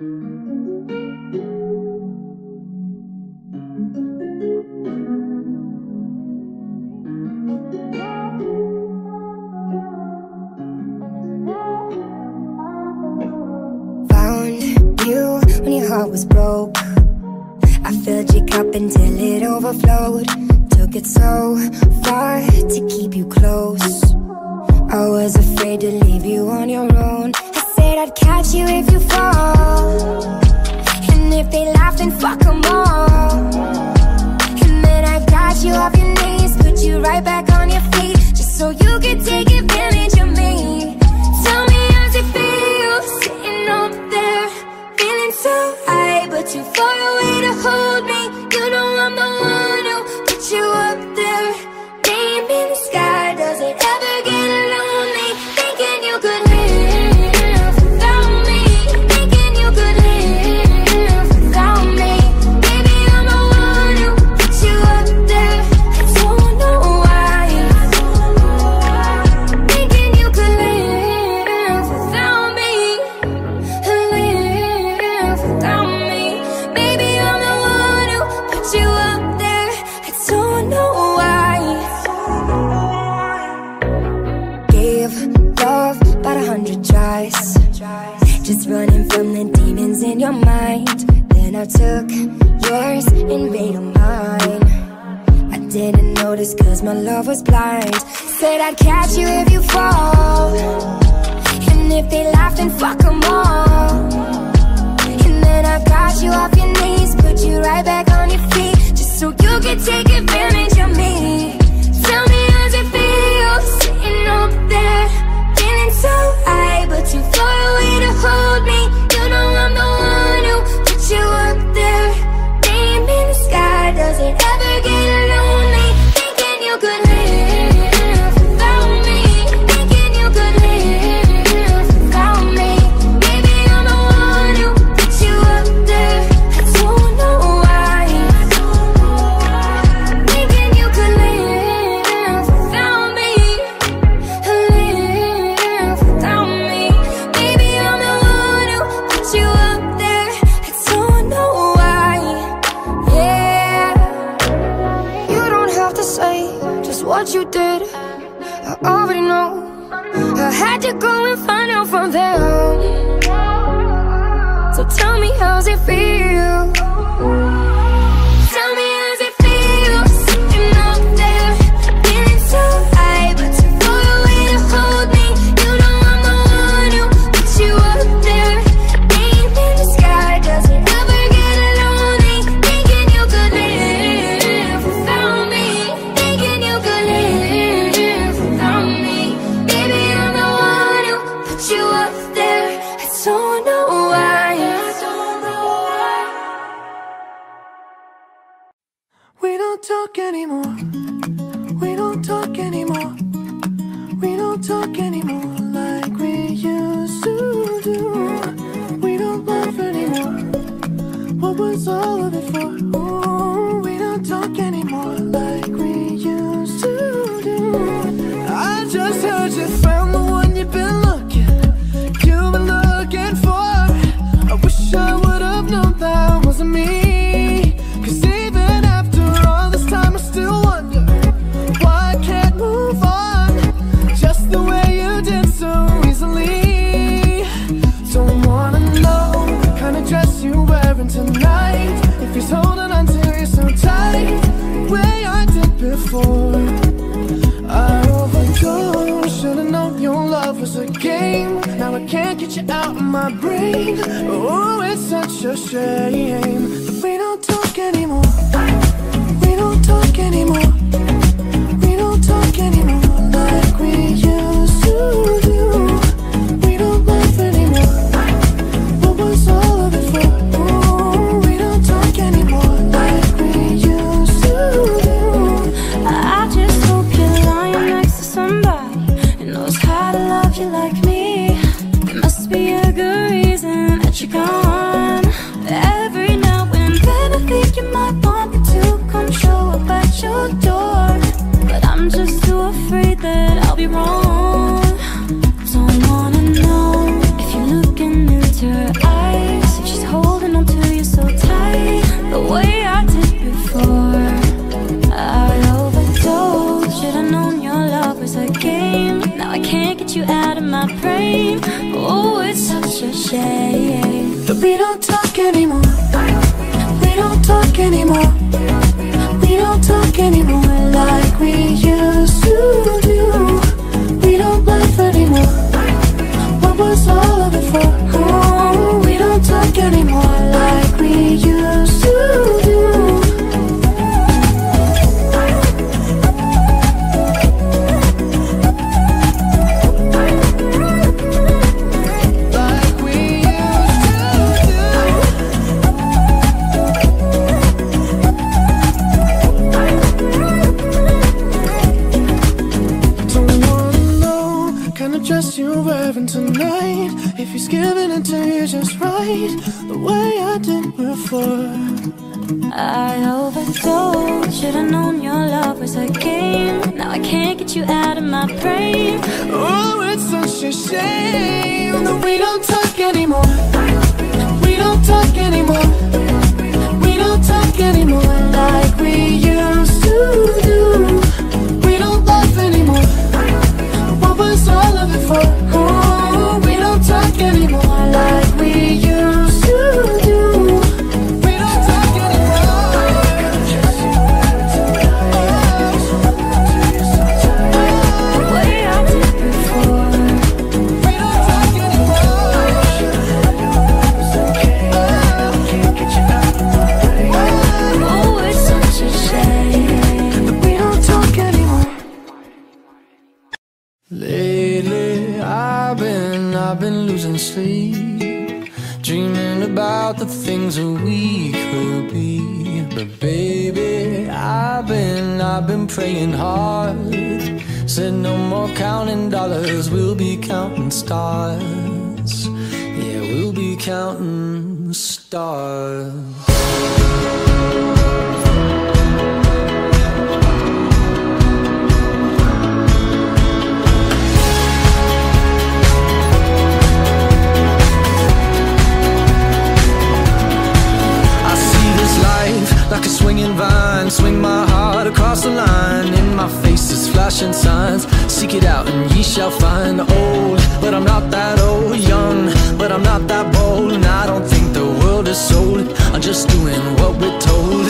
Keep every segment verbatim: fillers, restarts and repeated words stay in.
Was broke. I filled your cup until it overflowed. Took it so far to keep you close. I was afraid to leave you on your own. I said I'd catch you if you fall, and if they laugh then fuck them all. And then I got you off your knees, put you right back on your feet, just so you could take advantage of me. Tell me how's it feel, sitting up there, feeling so high, but too far away to hold me. You know I'm the one who put you up there. Name in the sky, does it ever get lonely? Thinking you could live without me, thinking you could live without me. Baby, I'm the one who put you up there. I don't know why. Thinking you could live without me, live without me. Baby, I'm the one who put you up there. I don't know why. Gave love about a hundred tries, just running from the demons in your mind. Then I took yours and made them mine. I didn't notice cause my love was blind. Said I'd catch you if you fall, and if they laugh then fuck them all. And then I got you off your knees, put you right back on your feet, just so you could take advantage of me. Tell me how's it feel, sitting up there, feeling so high, but too far away to hold me. You know I'm the one who put you up there. Name in the sky, does it ever get lonely? Thinking you could live without me, thinking you could live without me. Baby, I'm the one who put you up there. I don't know why. Thinking you could live without me, live without me. Baby, I'm the one who put you up there. I don't know why. Yeah, you don't have to say just what you did, I already know. I had to go and find out from them. So tell me how's it feel. Tell me how's it feel, sitting up there, feeling so high, but too far away to hold me. You know I'm the one who put you up there. Name in the sky, does it ever get lonely? Thinking you could live without me, thinking you could live without me. Baby, I'm the one who put you up there. I don't know why. I don't know why. We don't talk anymore. We don't talk anymore. We don't talk anymore like we used to do. We don't laugh anymore. What was all of it for? Ooh, we don't talk anymore like we used to do. I just heard you found the one you've been looking, you've been looking for. I wish I would have known that wasn't me. Cause even after all this time I still wonder why I can't move on just the way you did so easily. Don't wanna know the kind of dress you're wearing tonight, if he's holding on to you so tight, the way I did before. I overdosed, should've known your love was a game. Now I can't get you out of my brain. Oh, it's such a shame that we don't talk anymore. We don't talk anymore. We don't talk anymore like we used to do. We don't laugh anymore. What was all of it for? Ooh, we don't talk anymore like we used to do. I just hope you're lying next to somebody who knows how to love you like me. There must be a good reason that you're gone. Every now and then I think you might want me to come show up at your door, but I'm just too afraid that I'll be wrong. Don't wanna know if you're looking into her eyes, if she's shade. That we don't talk anymore. We don't talk anymore. We don't talk anymore like we used to do. We don't laugh anymore. What was all of it for? Oh, we don't talk anymore like we used to do. You're wearing tonight, if he's giving it to you just right, the way I did before. I overdosed, should've known your love was a game. Now I can't get you out of my brain. Oh, it's such a shame that we don't talk anymore. We don't talk anymore. We don't talk anymore like we used to do. We don't laugh anymore. What was all of it for? Oh, we don't talk anymore like we used to do. We don't talk anymore. The way I did before. We don't talk anymore. Can't get you out of my way. Oh, it's such a shame that we don't talk anymore. Lately, I've been, I've been losing sleep, dreaming about the things that we could be. But baby, I've been, I've been praying hard. Said no more counting dollars, we'll be counting stars. Yeah, we'll be counting stars. Like a swinging vine, swing my heart across the line. In my face is flashing signs, seek it out and ye shall find. Old, but I'm not that old. Young, but I'm not that bold. And I don't think the world is sold, I'm just doing what we're told.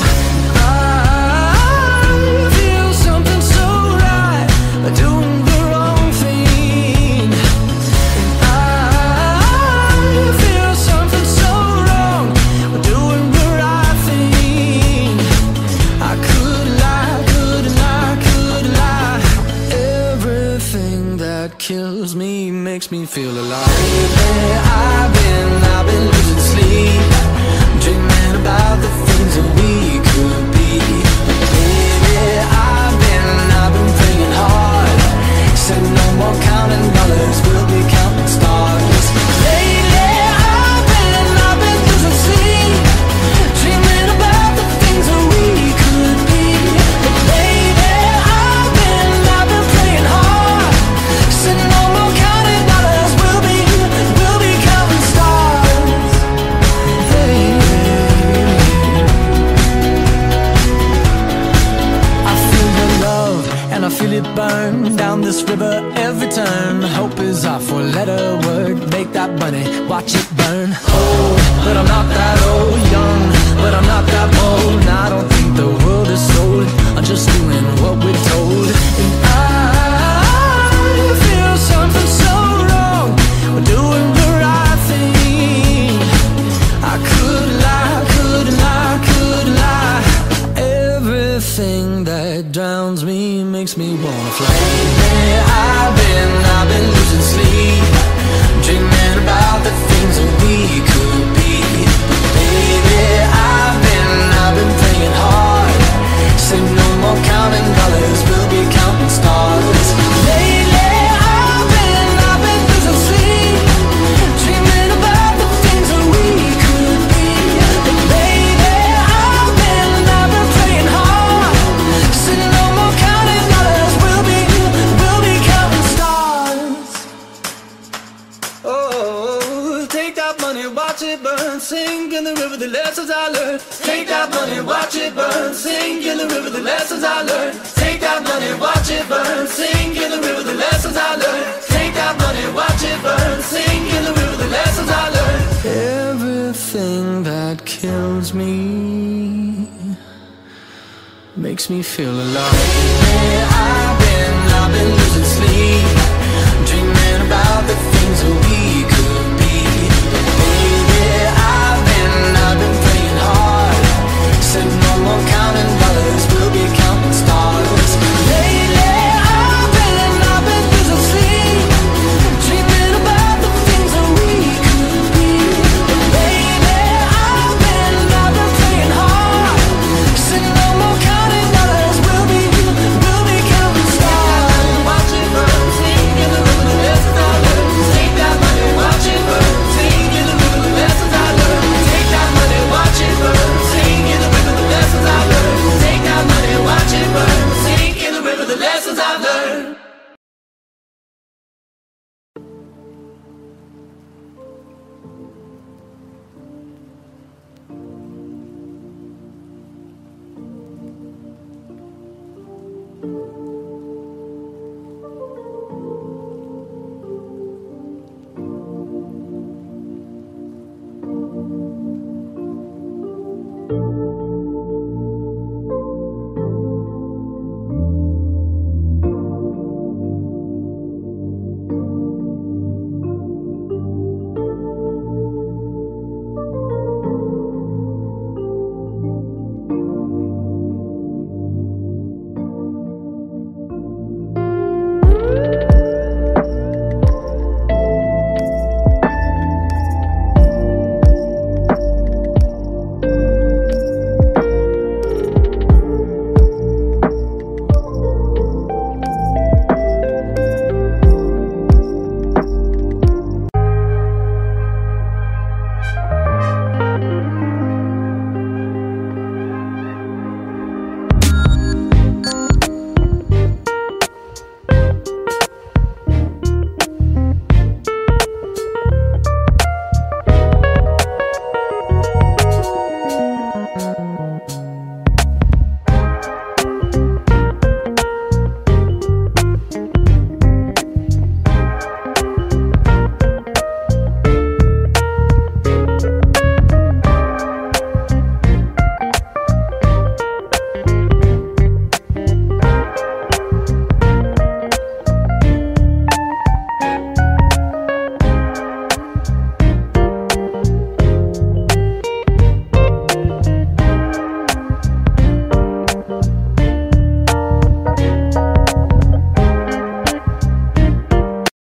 I feel something so right, doing the wrong thing. And I feel something so wrong, doing the right thing. I could lie, could lie, could lie. Everything that kills me makes me feel alive. Lately, I've been, I've been losing sleep, dreaming about the things that we could be. Baby, I've been, I've been praying hard. Said no more counting dollars, we'll be counting stars. Lately, I've been, I've been losing sleep, dreaming about the things that we could be. But baby, I've been, I've been praying hard. Said no more counting dollars, we'll be, we'll be counting stars. Hey, I feel the love and I feel it burn down this river every turn. Hope is our four-letter word, make that money, watch it burn. Old, but I'm not that old. Young, but I'm not that bold. And I don't think the world is sold, I'm just doing what we're told. And I feel something so wrong, we're doing the right thing. I could lie, could lie, could lie. Everything that drowns me makes me wanna fly. Lately, I've been, I've been losing sleep, dreaming about the things that we could be. Baby, I've been, I've been praying hard. Said no more counting dollars, we'll be counting stars. Lately, I've been, I've been losing sleep, dreaming about the things that we could be. But baby, I've been, I've been praying hard. Said no more counting dollars, we'll be, we'll be counting stars. Oh, take that money, watch it burn, sink in the river, the lessons I learned. Take that money, watch it burn, sink in the river, the lessons I learned. Take that money, watch it burn, sink in the river, the lessons I learned. Take that my money, watch it burn. Sink in the river, the lessons I learned. Everything that kills me makes me feel alive. Where I've been, I've been losing sleep.